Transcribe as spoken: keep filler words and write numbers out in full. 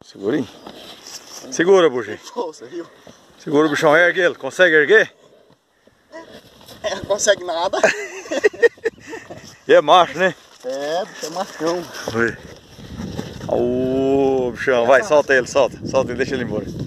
Segura, hein? Segura, Bugi. Força, viu? Segura o bichão, ergue ele. Consegue erguer? É, não consegue nada. E é macho, né? É, é machão. Oi. Ô, bichão, vai, solta ele, solta. Solta ele, deixa ele embora.